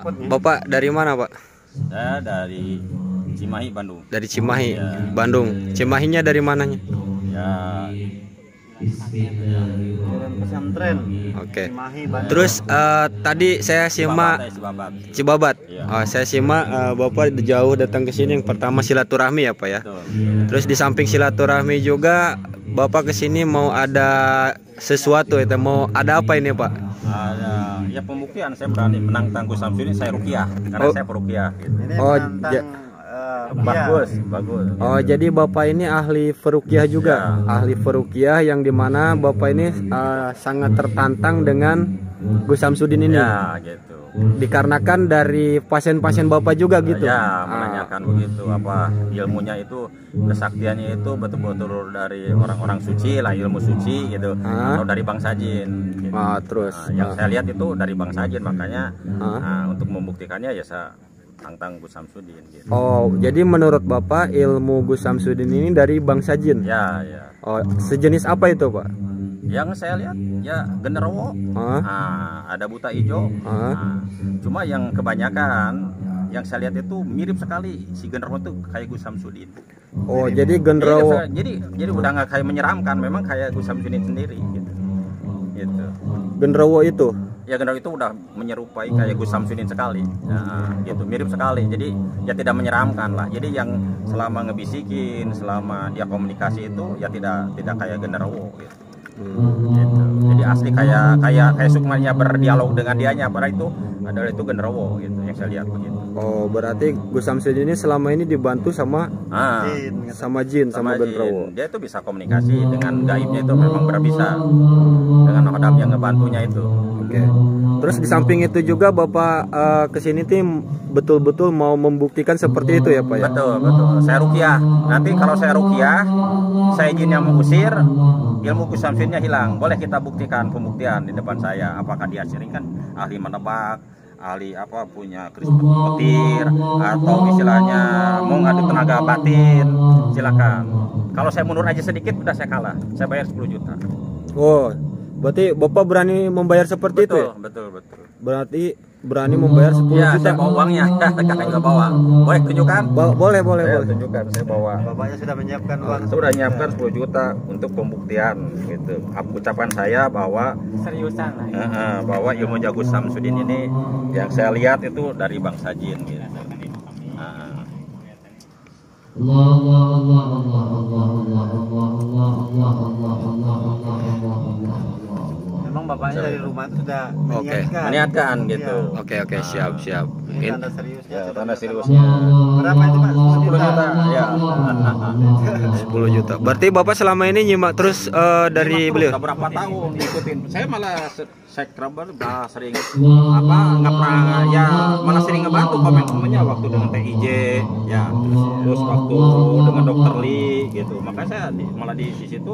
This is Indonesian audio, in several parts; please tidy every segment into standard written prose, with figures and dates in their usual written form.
Bapak dari mana, Pak? Saya dari Cimahi, Bandung. Dari Cimahi, Ya. Bandung. Cimahinya dari mananya? Ya, Pesantren. Oke. Cimahi, Bandung. Terus tadi saya simak Cibabat. Cibabat. Iya. Oh, saya simak Bapak jauh datang ke sini. Yang pertama silaturahmi ya, Pak ya. Betul. Terus di samping silaturahmi juga Bapak ke sini mau ada sesuatu itu, mau ada apa ini, Pak? Ya pembuktian saya berani menantang Gus Samsudin, saya ruqyah karena Oh. saya peruqyah gitu. Ini Oh, menantang Bagus, bagus. Oh, jadi Bapak ini ahli feruqyah juga. Ya. Ahli feruqyah yang dimana Bapak ini sangat tertantang dengan Gus Samsudin ini. Ya, gitu. Dikarenakan dari pasien-pasien Bapak juga gitu. Ya, menanyakan begitu apa ilmunya itu, kesaktiannya itu betul-betul dari orang-orang suci lah, ilmu suci gitu, atau dari bangsa jin. Gitu. Terus Yang saya lihat itu dari bangsa jin, makanya untuk membuktikannya ya saya tantang Gus Samsudin. Gitu. Oh, jadi menurut Bapak ilmu Gus Samsudin ini dari bangsa jin? Ya, ya. Oh, sejenis apa itu, Pak? Yang saya lihat ya genderuwo, ada buta hijau. Cuma yang kebanyakan yang saya lihat itu mirip sekali si genderuwo itu kayak Gus Samsudin. Oh, jadi genderuwo. Jadi udah nggak kayak menyeramkan, memang kayak Gus Samsudin sendiri gitu. Gitu. Genderuwo itu. Ya genderuwo itu udah menyerupai kayak Gus Samsudin sekali. Nah, gitu, mirip sekali. Jadi ya tidak menyeramkan lah. Jadi yang selama ngebisikin, selama dia komunikasi itu ya tidak kayak genderuwo gitu. Gitu. Jadi asli kayak Sukmanya berdialog dengan dianya, padahal itu adalah itu genderuwo gitu yang saya lihat begitu. Oh, berarti Gus Samsudin ini selama ini dibantu sama jin, sama genderuwo. Dia itu bisa komunikasi dengan gaibnya, itu memang bisa dengan hodam yang ngebantunya itu. Oke. Terus di samping itu juga Bapak kesini tim betul-betul mau membuktikan seperti itu ya, Pak ya? Betul, betul. Saya ruqyah. Nanti kalau saya ruqyah, saya jin yang mengusir, ilmu Gus Samsudinnya hilang. Boleh kita buktikan pembuktian di depan saya. Apakah dia sering kan ahli menebak, ahli apa punya keris petir, atau istilahnya mau ngadu tenaga batin, silakan. Kalau saya mundur aja sedikit udah saya kalah. Saya bayar 10 juta. Oh, berarti Bapak berani membayar seperti itu ya? Betul, betul. Berarti berani membayar 10 Ya, juta. saya bawa uangnya. Kakak juga bawa. Boleh tunjukkan? Boleh. Saya tunjukkan, saya bawa. Bapaknya sudah menyiapkan uang. Sudah menyiapkan 10 juta untuk pembuktian gitu. Ucapan saya bahwa Seriusan lah. bahwa ilmu Gus Samsudin ini yang saya lihat itu dari bangsa jin gitu. Memang bapaknya dari rumah itu sudah Meniatkan gitu. Oke, siap. Ini tanda seriusnya. Ya, sudah tanda dapat seriusnya. uang. Berapa itu, Pak? 10 juta. Ya. 10 juta. Berarti Bapak selama ini nyimak terus dari beliau? Udah berapa tahun ikutin. Saya malah subscriber sering nggak pernah ya, malah sering ngebantu komen-komennya waktu dengan TIJ ya, terus waktu dengan Dokter Lee gitu. Makanya saya malah di situ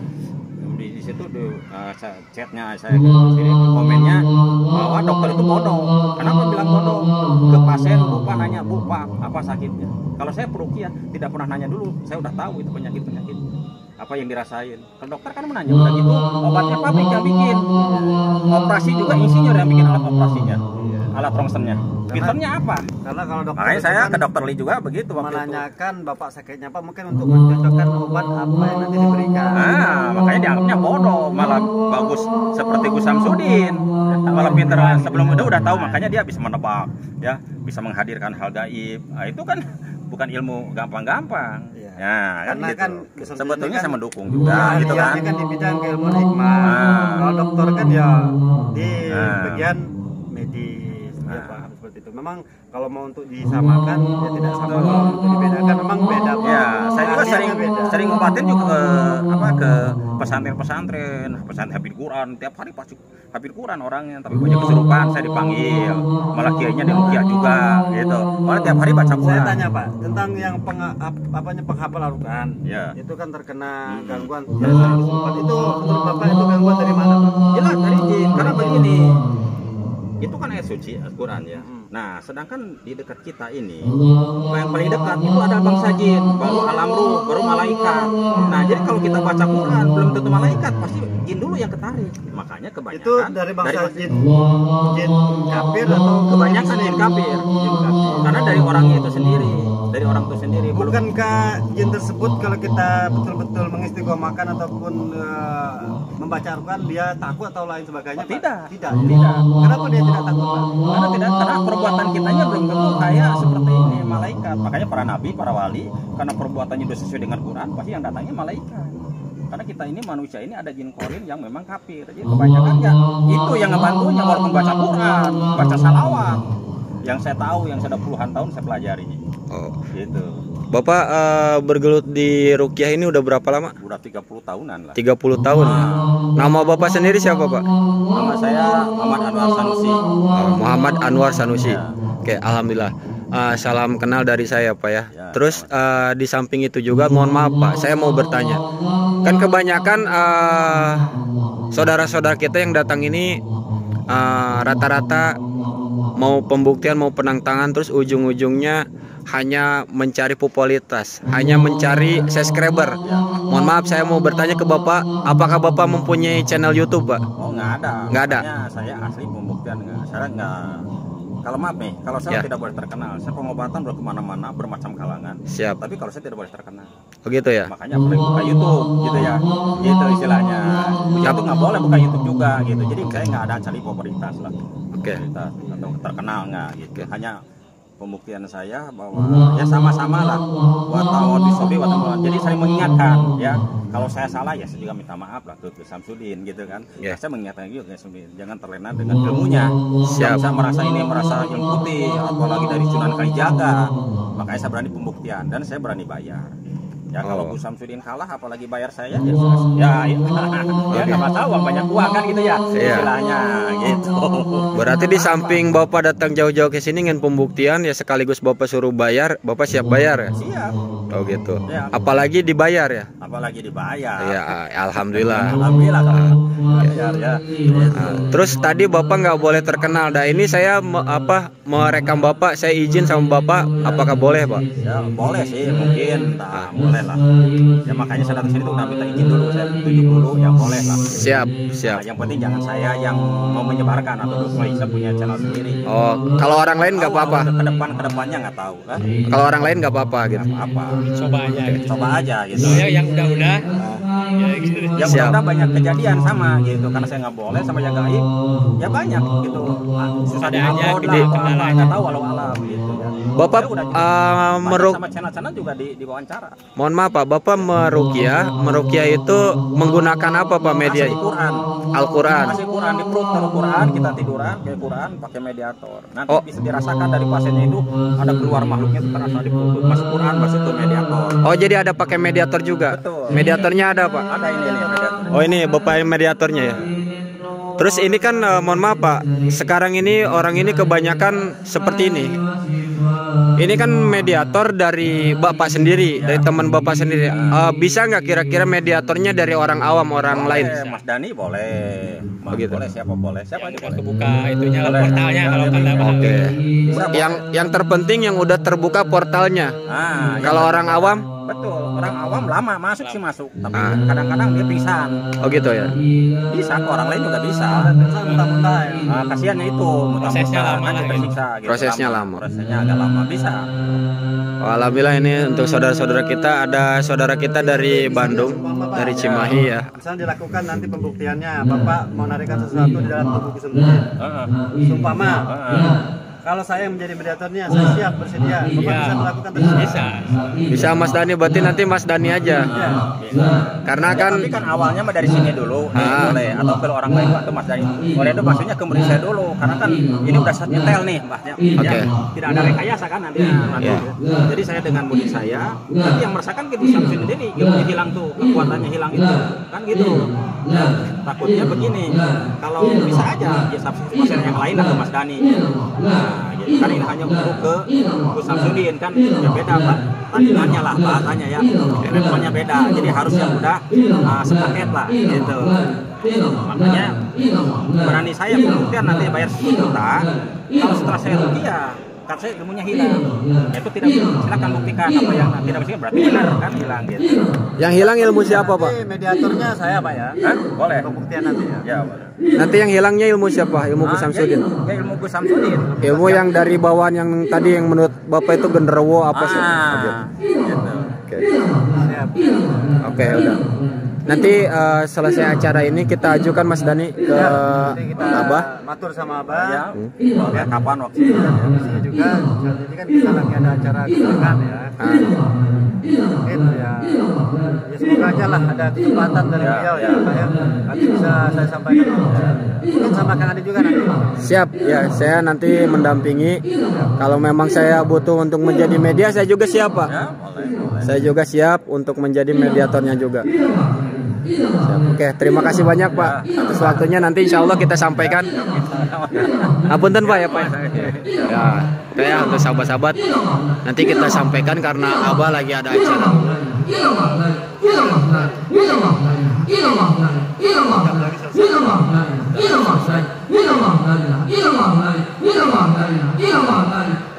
chatnya saya kirim komennya bahwa dokter itu bodoh. Kenapa bilang bodoh? Ke pasien lupa nanya, Bu, Pak, apa sakitnya? Kalau saya peruqyah tidak pernah nanya dulu, saya udah tahu itu penyakit apa yang dirasain. Kalau dokter kan menanya, udah gitu obatnya pabrik yang bikin, operasi juga insinyur yang bikin alat operasinya, alat rongsennya. Pinternya apa? Karena kalau dokter Makanya saya kan ke Dokter Lee juga begitu waktu itu. menanyakan bapak sakitnya apa, mungkin untuk mencocokkan obat apa yang nanti diberikan. Makanya dianggapnya bodoh, malah bagus seperti Gus Samsudin, malah pinter sebelum itu udah tahu, makanya dia bisa menebak, ya, bisa menghadirkan hal gaib. Nah, itu kan bukan ilmu gampang-gampang. Iya. Ya, kan Karena gitu. kan Sebetulnya kan saya mendukung juga, gitu kan. Kan di bidang keilmuan hikmah. Kalau dokter kan ya di bagian medis, ya paham seperti itu. Memang kalau mau untuk disamakan ya tidak sama, kalau untuk dibedakan memang beda. Ya, saya juga Ahlinya beda. sering ngobatin juga ke pesantren hafid Quran, tiap hari pasti hafid Quran orangnya, tapi banyak kesurupan, saya dipanggil, malah kiainya di ruqyah juga gitu. Malah tiap hari baca Quran. Saya tanya, Pak, tentang yang penghafal Al-Quran. Ya. Itu kan terkena gangguan ya, sempat itu menurut Bapak itu gangguan dari mana, Pak? Jelas dari jin, karena begini, itu kan ayat suci Al-Quran ya. Nah, sedangkan di dekat kita ini, yang paling dekat itu ada bangsa jin, baru alam ruh, baru malaikat. Nah, jadi kalau kita baca Quran belum tentu malaikat, pasti jin dulu yang ketarik. Makanya kebanyakan Itu dari bangsa jin kafir atau kebanyakan jin kafir. Karena dari orangnya itu sendiri, dari orang itu sendiri. Bukankah jin tersebut kalau kita betul-betul mengistiqomahkan ataupun membaca Al-Quran dia takut atau lain sebagainya? Tidak. Kenapa dia tidak takut, Pak? Karena perbuatan kitanya belum tentu kayak seperti ini malaikat. Makanya para nabi, para wali, karena perbuatannya sudah sesuai dengan Quran, pasti yang datangnya malaikat. Karena kita ini manusia ini ada jin korin yang memang kafir. Jadi kebanyakan ya itu yang ngebantunya, walaupun baca Quran, baca salawat. Yang saya tahu, yang sudah puluhan tahun saya pelajari. Gitu. Bapak bergelut di ruqyah ini udah berapa lama? Udah 30 tahunan lah. 30 tahun. Nama Bapak sendiri siapa, Pak? Nama saya Muhammad Anwar Sanusi. Muhammad Anwar Sanusi. Ya. Oke, alhamdulillah. Salam kenal dari saya, Pak ya. Ya, Terus di samping itu juga mohon maaf, Pak, saya mau bertanya. Kan kebanyakan saudara-saudara kita yang datang ini rata-rata mau pembuktian, mau penantangan, terus ujung-ujungnya hanya mencari popularitas, hanya mencari subscriber. Mohon maaf, saya mau bertanya ke Bapak, apakah Bapak mempunyai channel YouTube, Pak? Oh, nggak ada. Nggak ada. Makanya saya asli pembuktian nggak. Saya nggak. Kalau maaf nih, kalau saya Ya. tidak boleh terkenal, saya pengobatan udah kemana-mana, bermacam kalangan. Siap. Tapi kalau saya tidak boleh terkenal, Begitu ya? makanya boleh buka YouTube, gitu ya. Gitu istilahnya. YouTube nggak boleh buka YouTube juga, gitu. Jadi saya nggak ada cari popularitas lah. Oke. Popularitas atau terkenal nggak, gitu. Hanya pembuktian saya bahwa ya sama-sama lah buat tawon bisobi jadi saya mengingatkan ya, kalau saya salah ya saya juga minta maaf lah ke Samsudin gitu kan. Yeah. Saya mengingatkan juga jangan terlena dengan ilmunya. Siap. Saya merasa yang putih apalagi dari Sunan Kalijaga, makanya saya berani pembuktian dan saya berani bayar. Ya kalau Bu Samsudin kalah apalagi bayar saya ya nggak masalah, uang banyak uang kan gitu ya istilahnya gitu. Berarti di samping Bapak datang jauh-jauh ke sini ingin pembuktian ya sekaligus Bapak suruh bayar, Bapak siap bayar ya? Siap. Oh gitu. Ya. Apalagi dibayar ya? Apalagi dibayar. Ya, alhamdulillah. Alhamdulillah kalau bayar ya. Terus tadi Bapak nggak boleh terkenal. Nah ini saya merekam Bapak, saya izin sama Bapak, apakah boleh, Pak? Ya boleh sih mungkin, boleh lah. Ya makanya saya datang sini tuh udah minta izin dulu, saya tunjuk dulu, ya boleh lah. Siap. Nah, yang penting jangan saya yang mau menyebarkan atau saya punya channel sendiri. Oh, kalau orang lain nggak apa-apa. Kedepannya nggak tahu kan? Kalau orang lain nggak apa-apa gitu. Apa? Coba aja gitu. Ya yang udah-udah. Ya gitu. Yang udah banyak kejadian sama gitu, karena saya nggak boleh sama yang gaib. Ya banyak gitu. Susah Ada aja diupload gitu, lah, kendalanya. nggak tahu walau-alam gitu ya. Bapak Saya udah meruk sama channel-channel juga diwawancara. Mohon maaf Pak, Bapak meruqyah itu menggunakan apa Pak media? Masih Quran. Al-Quran. Masih Quran, di perut taruh Quran, kita tiduran kayak Quran pakai mediator. Nanti bisa dirasakan dari pasiennya itu ada keluar makhluknya itu terasa di perut. Masuk Quran, masuk ke mediator. Oh jadi ada pakai mediator juga? Betul. Mediatornya ada Pak? Ada ini mediator. Oh ini Bapak mediatornya ya? Terus ini kan mohon maaf Pak, sekarang ini orang ini kebanyakan seperti ini. Ini kan mediator dari Bapak sendiri, dari teman Bapak sendiri. Bisa nggak kira-kira mediatornya dari orang awam, orang lain? Mas Dani boleh. Mas Begitu. boleh, siapa boleh? Siapa aja boleh. Kebuka itunya lah, Boleh. portalnya kalau kata Pak. Oke. Yang terpenting yang udah terbuka portalnya. Kalau orang awam? Betul, orang awam lama masuk sih masuk, tapi kadang-kadang dia pingsan. Oh gitu ya. Bisa, orang lain juga bisa. Muntah-muntah ya. Kasihannya itu, Prosesnya lama nanti lah. tersiksa. Gitu, Prosesnya lama. Prosesnya agak lama, bisa. Oh, alhamdulillah ini untuk saudara-saudara kita, ada saudara kita dari Bandung, dari Cimahi ya. Misalnya dilakukan nanti pembuktiannya, Bapak mau narikkan sesuatu di dalam tubuh sendiri. Sumpama, kalau saya yang menjadi mediatornya, saya siap bersedia. Bapak bisa melakukan tersebut. Bisa. Mas Dani, berarti nanti Mas Dani aja. Karena kan Tapi kan awalnya mah dari sini dulu, boleh. Atau kalau orang lain atau Mas Dani. Boleh itu maksudnya ke murid saya dulu, karena kan ini udah saat nyetel nih, Mbahnya. Oke. Tidak ada rekayasa kan nanti. Jadi saya dengan murid saya, nanti yang merasakan gitu Samsudin sendiri, ilmunya hilang tuh, kekuatannya hilang itu, kan gitu. Nah, takutnya begini, kalau bisa aja ya Samsudin yang lain atau Mas Dani. Nah, jadi kan ini hanya untuk ke Gus Samsudin kan, ya beda Pak. Tandingannya lah, bahasanya ya, levelnya beda. Jadi harus yang udah sepaket lah, gitu. Makanya berani saya pembuktian nanti bayar 1 juta. Kalau setelah saya rugi ya kata saya ilmunya hilang. Ya itu tidak silakan buktikan apa yang tidak bisa berarti benar kan hilang gitu. Yang hilang ilmu siapa, Pak? Nanti mediatornya saya Pak ya. Hah? Boleh. Pembuktian nanti ya. Ya boleh. Nanti yang hilangnya ilmu siapa? Ilmu Gus Samsudin. Ya ilmu Gus Samsudin. Ilmu yang dari bawaan yang tadi yang menurut Bapak itu genderuwo apa sih? Gitu. Oke. Siap. Oke, udah. Nanti selesai acara ini kita ajukan Mas Dani ke Nanti kita Abah. matur sama Abah. Ya. Ya kapan waktunya? Bisa juga saat ini kan kita lagi ada acara kemenangan ya. Mungkin ya semoga aja lah ada kesempatan dari beliau ya Pak ya. Nanti bisa saya sampaikan. Mungkin sama Kang Adi juga nanti. Siap ya, saya nanti mendampingi. Kalau memang saya butuh untuk menjadi media, saya juga siap, Pak. Ya, boleh. Saya juga siap untuk menjadi mediatornya juga. Siap. Oke, terima kasih banyak Pak atas waktunya. Nanti insya Allah kita sampaikan. Apunten Pak ya Pak. Ya, oke ya untuk sahabat-sahabat. Nanti kita sampaikan karena Abah lagi ada acara. Ilah